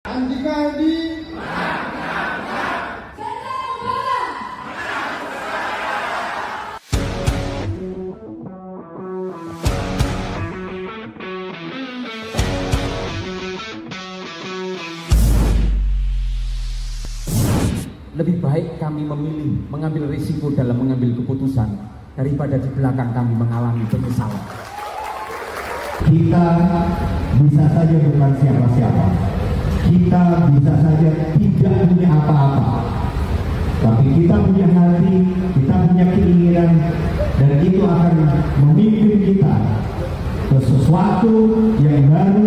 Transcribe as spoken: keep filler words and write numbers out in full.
Andika Andi lebih baik kami memilih mengambil risiko dalam mengambil keputusan daripada di belakang kami mengalami penyesalan. Kita bisa saja bukan siapa-siapa, kita bisa saja tidak punya apa-apa, tapi kita punya hati, kita punya keinginan, dan itu akan memimpin kita ke sesuatu yang baru,